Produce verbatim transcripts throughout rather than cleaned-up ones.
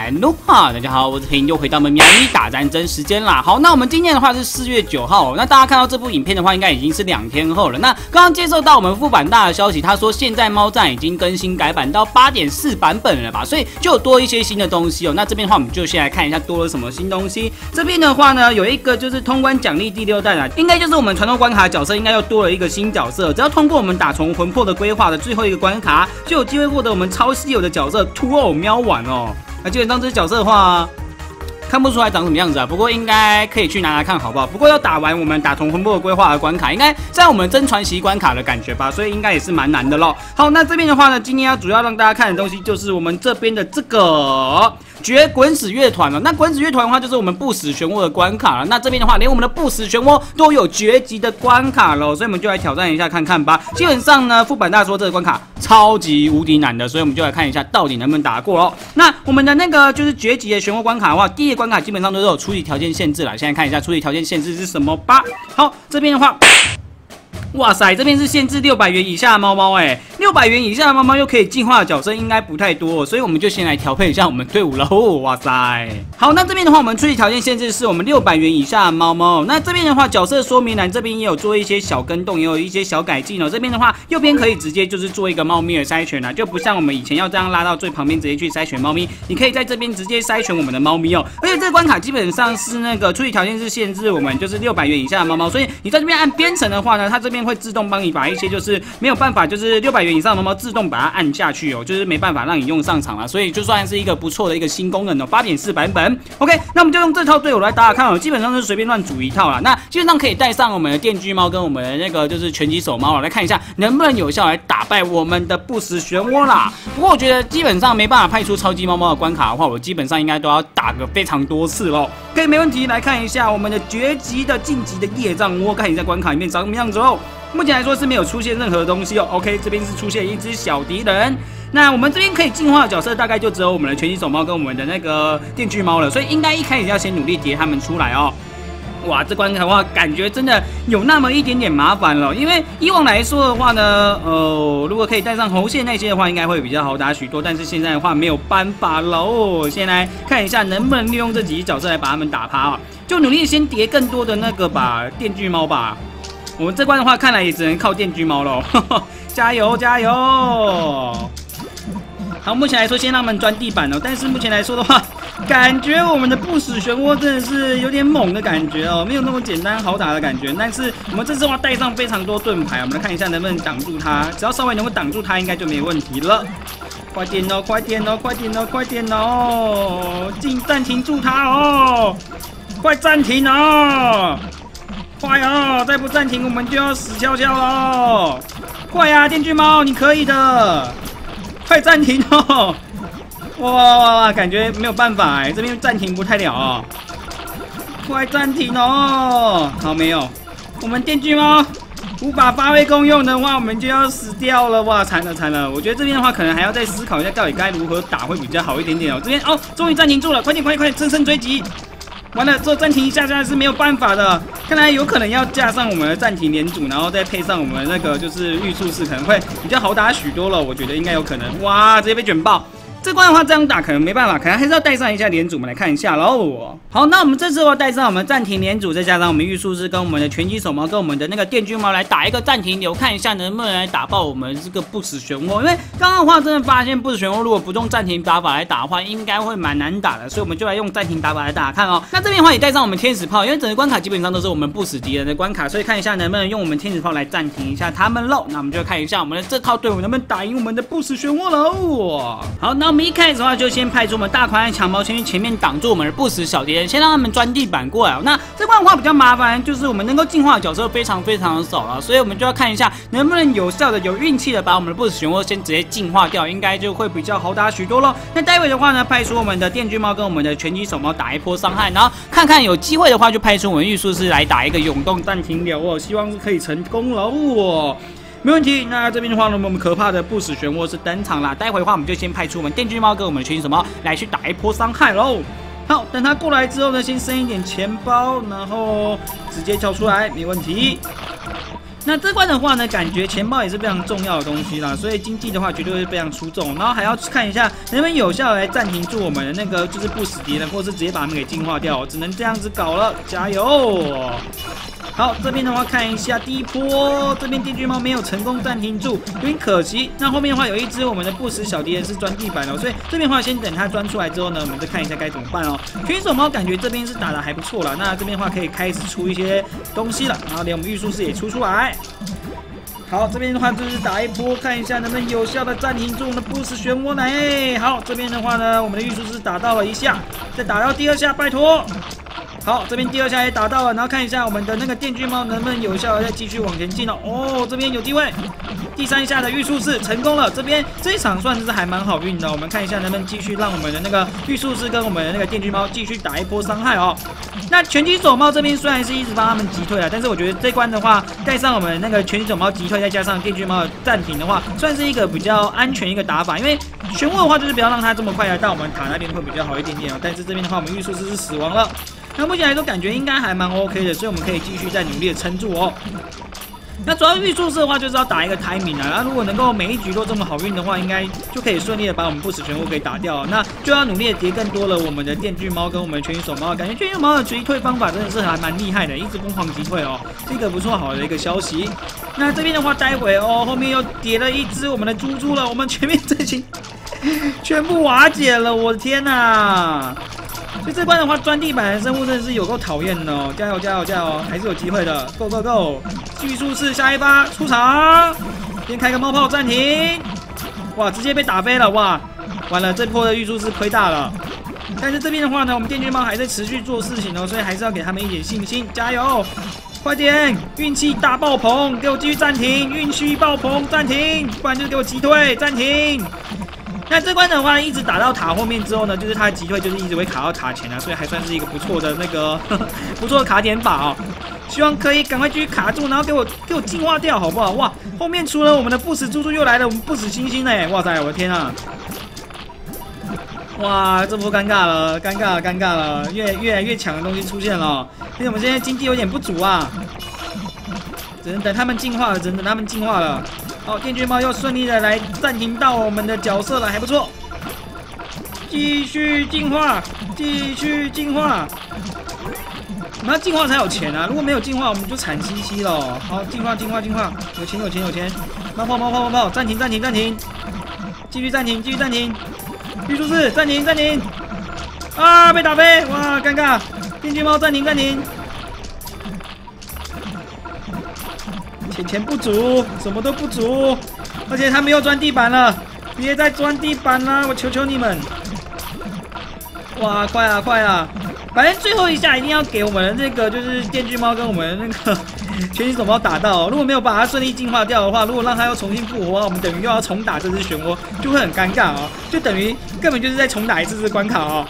来喽哈！大家好，我是平，又回到我们喵咪打战争时间啦。好，那我们今天的话是四月九号，那大家看到这部影片的话，应该已经是两天后了。那刚刚接受到我们副版大的消息，他说现在猫站已经更新改版到 八点四 版本了吧，所以就有多一些新的东西哦。那这边的话，我们就先来看一下多了什么新东西。这边的话呢，有一个就是通关奖励第六弹啊，应该就是我们传统关卡的角色，应该又多了一个新角色。只要通过我们打从魂魄的规划的最后一个关卡，就有机会获得我们超稀有的角色兔偶喵丸哦。那基本上这角色的话，看不出来长什么样子啊，不过应该可以去拿来看好不好？不过要打完我们打从魂魄的规划的关卡，应该在我们真传奇关卡的感觉吧，所以应该也是蛮难的咯。好，那这边的话呢，今天要主要让大家看的东西就是我们这边的这个绝滚死乐团了。那滚死乐团的话，就是我们不死漩涡的关卡了。那这边的话，连我们的不死漩涡都有绝级的关卡了，所以我们就来挑战一下看看吧。基本上呢，副版大说这个关卡超级无敌难的，所以我们就来看一下到底能不能打过咯。那我们的那个就是绝级的漩涡关卡的话，第一个关卡基本上都是有初级条件限制啦。现在看一下初级条件限制是什么吧。好，这边的话。哇塞，这边是限制六百元以下的猫猫哎，六百元以下的猫猫又可以进化的角色应该不太多，所以我们就先来调配一下我们队伍喽。哇塞，好，那这边的话，我们初级条件限制是我们六百元以下的猫猫。那这边的话，角色说明栏这边也有做一些小更动，也有一些小改进哦。这边的话，右边可以直接就是做一个猫咪的筛选啊，就不像我们以前要这样拉到最旁边直接去筛选猫咪，你可以在这边直接筛选我们的猫咪哦。而且这个关卡基本上是那个初级条件是限制我们就是六百元以下的猫猫，所以你在这边按编程的话呢，它这边会自动帮你把一些就是没有办法就是六百元以上的猫猫自动把它按下去哦，就是没办法让你用上场了，所以就算是一个不错的一个新功能哦。八点四 版本 ，OK， 那我们就用这套队伍来打打看哦，基本上是随便乱组一套啦。那基本上可以带上我们的电锯猫跟我们的那个就是拳击手猫来看一下能不能有效来打败我们的不死漩涡啦。不过我觉得基本上没办法派出超级猫猫的关卡的话，我基本上应该都要打个非常多次咯。可以没问题，来看一下我们的绝级的晋级的业障窝，看一下关卡里面长什么样子哦。目前来说是没有出现任何东西哦。OK， 这边是出现一只小敌人。那我们这边可以进化的角色大概就只有我们的拳击手猫跟我们的那个电锯猫了，所以应该一开始要先努力叠他们出来哦。哇，这关卡的话，感觉真的有那么一点点麻烦了，因为以往来说的话呢，呃，如果可以带上红线那些的话，应该会比较好打许多。但是现在的话没有办法了哦。先来看一下能不能利用这几只角色来把他们打趴啊，就努力先叠更多的那个吧，电锯猫吧。我们这关的话，看来也只能靠电锯猫喽，加油加油！好，目前来说先让他们钻地板哦，但是目前来说的话，感觉我们的不死漩涡真的是有点猛的感觉哦，没有那么简单好打的感觉。但是我们这次的话带上非常多盾牌，我们来看一下能不能挡住它，只要稍微能够挡住它，应该就没问题了。快点哦，快点哦，快点哦，快点哦！请暂停住它哦，快暂停哦！快哦！再不暂停，我们就要死翘翘了！快呀、啊，电锯猫，你可以的！快暂停哦！哇哇哇！感觉没有办法哎，这边暂停不太了哦。快暂停哦！好，没有，我们电锯猫无法发挥功用的话，我们就要死掉了！哇，惨了惨了！我觉得这边的话，可能还要再思考一下，到底该如何打会比较好一点点哦。这边哦，终于暂停住了！快点快点快点，乘胜追击！完了之后暂停一下下是没有办法的，看来有可能要加上我们的暂停连组，然后再配上我们那个就是御术士，可能会比较好打许多了。我觉得应该有可能。哇，直接被卷爆！这关的话这样打可能没办法，可能还是要带上一下连组，我们来看一下喽。好，那我们这次的话带上我们暂停连组，再加上我们御术士跟我们的拳击手猫跟我们的那个电锯猫来打一个暂停流，看一下能不能来打爆我们这个不死漩涡。因为刚刚的话真的发现不死漩涡如果不用暂停打法来打的话，应该会蛮难打的，所以我们就来用暂停打法来打打看哦。那这边的话也带上我们天使炮，因为整个关卡基本上都是我们不死敌人的关卡，所以看一下能不能用我们天使炮来暂停一下他们喽。那我们就看一下我们的这套队伍能不能打赢我们的不死漩涡喽。好，那我们一开始的话就先派出我们大款和强猫先去前面挡住我们的不死小敌人，先让他们钻地板过来。那这关的话比较麻烦，就是我们能够进化的角色非常非常的少了，所以我们就要看一下能不能有效的、有运气的把我们的不死漩涡先直接进化掉，应该就会比较好打许多咯。那待会的话呢，派出我们的电锯猫跟我们的拳击手猫打一波伤害，然后看看有机会的话就派出我们御术士来打一个永动暂停流哦，希望是可以成功了哦。没问题，那这边的话呢，我们可怕的不死漩涡是登场啦。待会的话，我们就先派出我们电锯猫跟我们的拳击手猫来去打一波伤害喽。好，等他过来之后呢，先升一点钱包，然后直接交出来，没问题。 那这关的话呢，感觉钱包也是非常重要的东西啦，所以经济的话绝对会非常出众。然后还要看一下能不能有效来暂停住我们的那个就是不死敌人，或是直接把他们给净化掉，只能这样子搞了，加油！好，这边的话看一下第一波，这边电锯猫没有成功暂停住，有点可惜。那后面的话有一只我们的不死小敌人是钻地板哦，所以这边的话先等它钻出来之后呢，我们再看一下该怎么办哦。拳手猫感觉这边是打得还不错了，那这边的话可以开始出一些东西了，然后连我们御术士也出出来。好，这边的话就是打一波，看一下能不能有效的暂停住我们的不死漩涡呢？好，这边的话呢，我们的御术士打到了一下，再打到第二下，拜托。好，这边第二下也打到了，然后看一下我们的那个电锯猫能不能有效的再继续往前进哦。哦，这边有机会，第三下的御术士成功了，这边这一场算是还蛮好运的。我们看一下能不能继续让我们的那个御术士跟我们的那个电锯猫继续打一波伤害哦。那拳击手猫这边虽然是一直帮他们击退了，但是我觉得这关的话，带上我们那个拳击手猫击退，再加上电锯猫的暂停的话，算是一个比较安全一个打法。因为漩涡的话，就是不要让它这么快来到我们塔那边会比较好一点点哦。但是这边的话，我们御术士是死亡了。那目前来说，感觉应该还蛮 OK 的，所以我们可以继续再努力的撑住哦。那主要御术士的话，就是要打一个 timing 啊。那如果能够每一局都这么好运的话，应该就可以顺利的把我们不死漩涡给打掉。那就要努力的叠更多了我们的电锯猫跟我们的拳击手猫。感觉拳击手猫的击退方法真的是还蛮厉害的，一直疯狂击退哦，是一个不错好的一个消息。那这边的话，待会哦，后面又叠了一只我们的猪猪了，我们全面阵型全部瓦解了，我的天哪！所以这关的话，钻地板的生物真的是有够讨厌的哦！加油加油加油，还是有机会的 ！Go Go Go！ 技术士下一发出场，先开个冒泡暂停。哇，直接被打飞了！哇，完了，这波的御术士亏大了。但是这边的话呢，我们电锯猫还在持续做事情哦，所以还是要给他们一点信心，加油！快点，运气大爆棚，给我继续暂停，运气爆棚暂停，不然就是给我击退暂停。那这关的话，一直打到塔后面之后呢，就是它的击退就是一直会卡到塔前啊，所以还算是一个不错的那个呵呵不错的卡点法哦。希望可以赶快继续卡住，然后给我给我净化掉，好不好？哇，后面除了我们的不死猪猪，又来了我们不死猩猩嘞！哇塞，我的天啊！哇，这波尴尬了，尴尬了，尴尬了，越越来越强的东西出现了，因为我们现在经济有点不足啊，只能等他们进化了，只能等他们进化了。好，电锯猫又顺利的来暂停到我们的角色了，还不错。继续进化，继续进化。我们要进化才有钱啊！如果没有进化，我们就惨兮兮了。好，进化，进化，进化，有钱，有钱，有钱！冒泡，冒泡，冒泡！暂停，暂停，暂停！继续暂停，继续暂停！御术士，暂停，暂停！啊，被打飞！哇，尴尬！电锯猫暂停，暂停！钱钱不足，什么都不足，而且他们又钻地板了，别再钻地板了，我求求你们！哇，快啊，快啊！反正最后一下一定要给我们的那个就是电锯猫跟我们的那个拳击手猫打到、哦，如果没有把它顺利进化掉的话，如果让它又重新复活，我们等于又要重打这只漩涡，就会很尴尬哦，就等于根本就是在重打一次这关卡哦。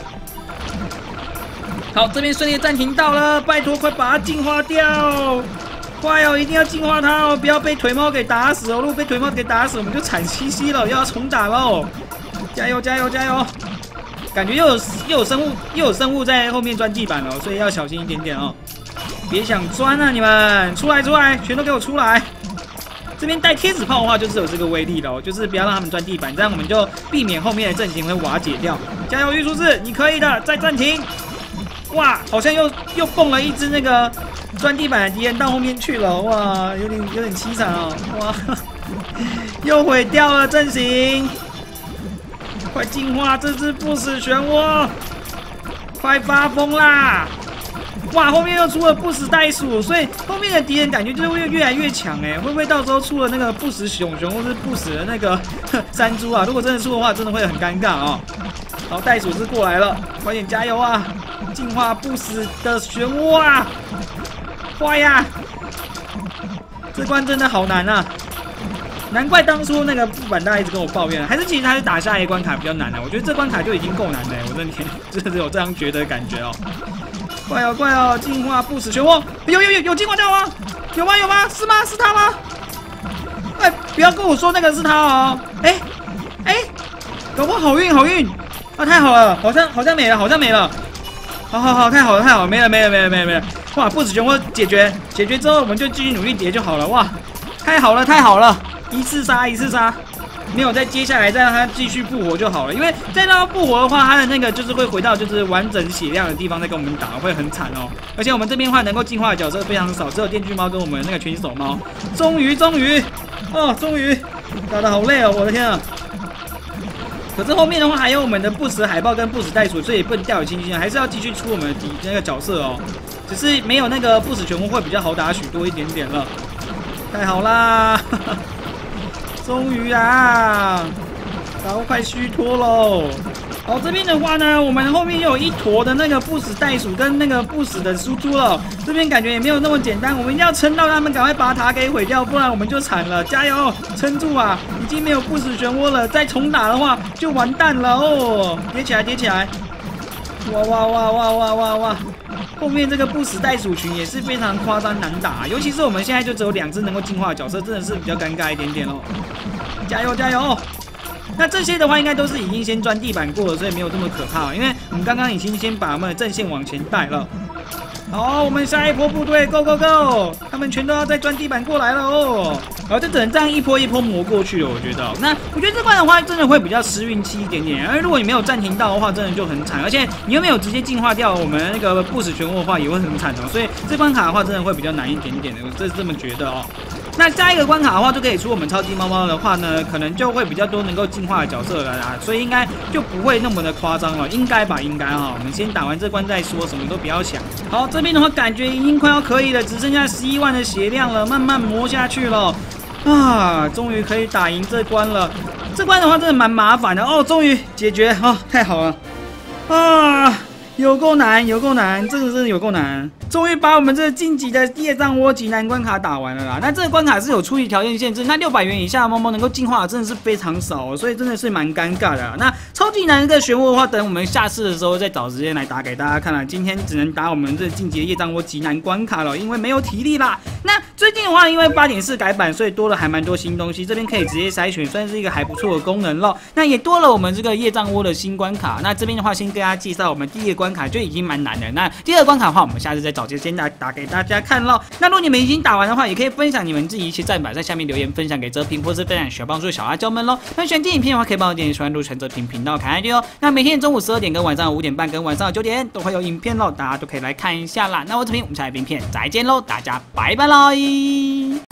好，这边顺利暂停到了，拜托快把它进化掉！快哦，一定要净化它哦，不要被腿猫给打死哦！如果被腿猫给打死，我们就惨兮兮了，又要重打喽！加油加油加油！感觉又有又有生物又有生物在后面钻地板了，所以要小心一点点哦！别想钻啊，你们出来出来，全都给我出来！这边带贴纸炮的话，就是有这个威力了，就是不要让他们钻地板，这样我们就避免后面的阵型会瓦解掉。加油，御术士，你可以的！再暂停！哇，好像又又蹦了一只那个钻地板的敌人到后面去了，哇，有点有点凄惨哦，哇，又毁掉了阵型，快净化这只不死漩涡，快发疯啦！哇，后面又出了不死袋鼠，所以后面的敌人感觉就是会越来越强哎，会不会到时候出了那个不死熊熊或是不死的那个山猪啊？如果真的出的话，真的会很尴尬哦。好，袋鼠是过来了，快点加油啊！净化不死的漩涡啊！快呀！这关真的好难啊！难怪当初那个副板大家一直跟我抱怨，还是其实还是打下一关卡比较难啊。我觉得这关卡就已经够难了，我真的真的有这样觉得的感觉哦。快哦快哦！净化不死漩涡，有有有有净化掉吗？有吗有吗？是吗？是他吗？哎，不要跟我说那个是他哦！哎哎，搞不好好运好运！啊，太好了，好像好像没了，好像没了。好好好，太好了太好了，没了没了没了没了没了。 哇，不死漩涡解决，解决之后我们就继续努力叠就好了。哇，太好了，太好了，一次杀一次杀，没有再接下来再让它继续复活就好了。因为再让它复活的话，它的那个就是会回到就是完整血量的地方再跟我们打，会很惨哦。而且我们这边的话能够进化的角色非常少，只有电锯猫跟我们那个拳击手猫。终于，终于，哦，终于打得好累哦，我的天啊！可是后面的话还有我们的不死海豹跟不死袋鼠，所以不能掉以轻心，还是要继续出我们的敌那个角色哦。只是没有那个不死漩涡会比较好打许多一点点了。太好啦！终于啊，打到快虚脱喽。好，这边的话呢，我们后面又有一坨的那个不死袋鼠跟那个不死的输出了。这边感觉也没有那么简单，我们一定要撑到他们赶快把塔给毁掉，不然我们就惨了。加油，撑住啊！已经没有不死漩涡了，再重打的话就完蛋了哦。叠起来，叠起来！哇哇哇哇哇哇哇！后面这个不死袋鼠群也是非常夸张难打，尤其是我们现在就只有两只能够进化的角色，真的是比较尴尬一点点哦。加油加油！那这些的话，应该都是已经先钻地板过了，所以没有这么可怕。因为我们刚刚已经先把我们的阵线往前带了。好，我们下一波部队 ，Go Go Go！ 他们全都要再钻地板过来了哦。然后就只能这样一波一波磨过去了，我觉得。那我觉得这关的话，真的会比较失运气一点点。因为如果你没有暂停到的话，真的就很惨。而且你又没有直接进化掉我们那个不死漩涡的话，也会很惨哦。所以这关卡的话，真的会比较难一点点的，我这是这么觉得哦。那下一个关卡的话，就可以出我们超级猫猫的话呢，可能就会比较多能够进化的角色了啦，所以应该就不会那么的夸张了，应该吧，应该哈。我们先打完这关再说，什么都不要想。好，这边的话感觉已经快要可以了，只剩下十一万的血量了，慢慢磨下去了。啊，终于可以打赢这关了。这关的话真的蛮麻烦的哦，终于解决哦，太好了啊！有够难，有够难，这个真的有够难。终于把我们这晋级的业障窝极难关卡打完了啦。那这个关卡是有出题条件限制，那六百元以下的猫猫能够进化的真的是非常少、哦，所以真的是蛮尴尬的啦。那超级难的漩涡的话，等我们下次的时候再找时间来打给大家看啦。今天只能打我们这晋级的业障窝极难关卡了，因为没有体力啦。那最近的话，因为 八点四 改版，所以多了还蛮多新东西，这边可以直接筛选，算是一个还不错的功能咯。那也多了我们这个业障窝的新关卡。那这边的话，先跟大家介绍我们第一个关卡就已经蛮难的。那第二个关卡的话，我们下次再找时间来打给大家看咯。那如果你们已经打完的话，也可以分享你们自己一些战法，在下面留言分享给哲平，或是分享小帮助小阿娇们咯。那喜欢这影片的话，可以帮我点击喜欢入传哲平频道看下去哦。那每天中午十二点跟晚上五点半跟晚上九点都会有影片咯，大家都可以来看一下啦。那我这边我们下一部影片再见喽，大家拜拜啦。